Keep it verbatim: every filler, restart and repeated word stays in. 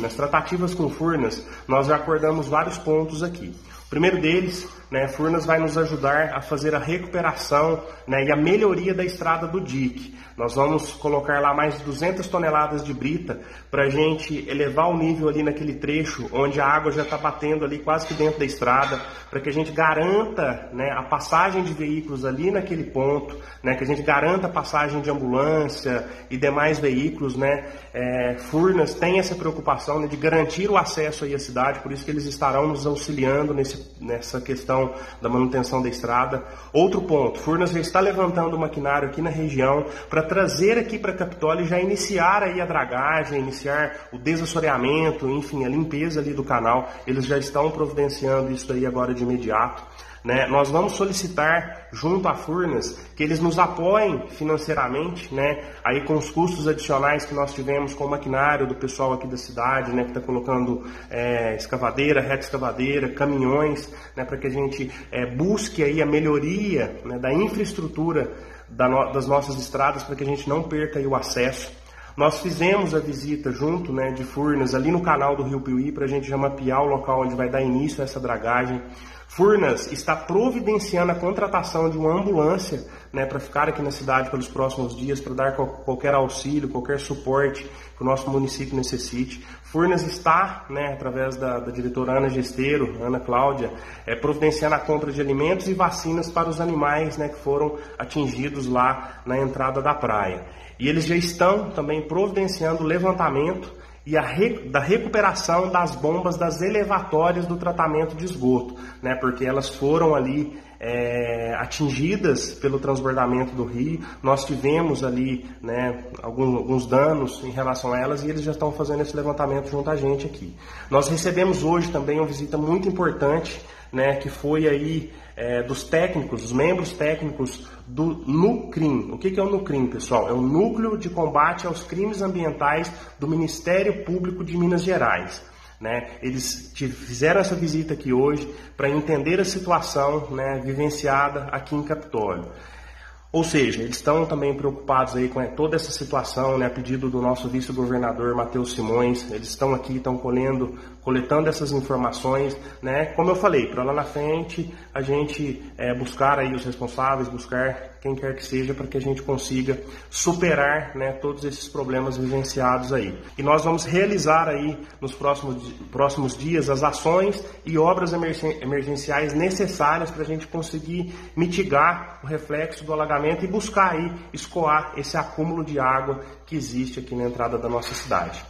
Nas tratativas com Furnas, nós já acordamos vários pontos aqui. O primeiro deles, né, Furnas vai nos ajudar a fazer a recuperação, né, e a melhoria da estrada do dique. Nós vamos colocar lá mais de duzentas toneladas de brita para a gente elevar o nível ali naquele trecho onde a água já está batendo ali quase que dentro da estrada, para que a gente garanta, né, a passagem de veículos ali naquele ponto, né, que a gente garanta a passagem de ambulância e demais veículos, né. É, Furnas tem essa preocupação, né, de garantir o acesso aí à cidade, por isso que eles estarão nos auxiliando nesse, nessa questão da manutenção da estrada. Outro ponto, Furnas já está levantando o maquinário aqui na região para trazer aqui para Capitólio e já iniciar aí a dragagem, iniciar o desassoreamento, enfim, a limpeza ali do canal. Eles já estão providenciando isso aí agora de imediato, né? Nós vamos solicitar junto a Furnas que eles nos apoiem financeiramente, né? Aí com os custos adicionais que nós tivemos com o maquinário do pessoal aqui da cidade, né? Que está colocando é, escavadeira, reta escavadeira, caminhões, né? Para que a gente é, busque aí a melhoria, né, da infraestrutura da no, das nossas estradas, para que a gente não perca aí o acesso. Nós fizemos a visita junto, né, de Furnas ali no canal do Rio Piuí para a gente já mapear o local onde vai dar início a essa dragagem. Furnas está providenciando a contratação de uma ambulância, né, para ficar aqui na cidade pelos próximos dias, para dar qualquer auxílio, qualquer suporte que o nosso município necessite. Furnas está, né, através da, da diretora Ana Gesteiro, Ana Cláudia, é, providenciando a compra de alimentos e vacinas para os animais, né, que foram atingidos lá na entrada da praia. E eles já estão também providenciando o levantamento e a re, da recuperação das bombas das elevatórias do tratamento de esgoto, né, porque elas foram ali é, atingidas pelo transbordamento do rio. Nós tivemos ali, né, alguns, alguns danos em relação a elas e eles já estão fazendo esse levantamento junto a gente aqui. Nós recebemos hoje também uma visita muito importante, né, que foi aí é, dos técnicos, os membros técnicos do NUCRIM. O que, que é o NUCRIM, pessoal? É o Núcleo de Combate aos Crimes Ambientais do Ministério Público de Minas Gerais. Né? Eles fizeram essa visita aqui hoje para entender a situação, né, vivenciada aqui em Capitólio. Ou seja, eles estão também preocupados aí com toda essa situação, né, a pedido do nosso vice-governador Matheus Simões. Eles estão aqui, estão colhendo, coletando essas informações, né, como eu falei, para lá na frente a gente é, buscar aí os responsáveis, buscar quem quer que seja, para que a gente consiga superar, né, todos esses problemas vivenciados aí. E nós vamos realizar aí nos próximos, próximos dias as ações e obras emergenciais necessárias para a gente conseguir mitigar o reflexo do alagamento e buscar aí escoar esse acúmulo de água que existe aqui na entrada da nossa cidade.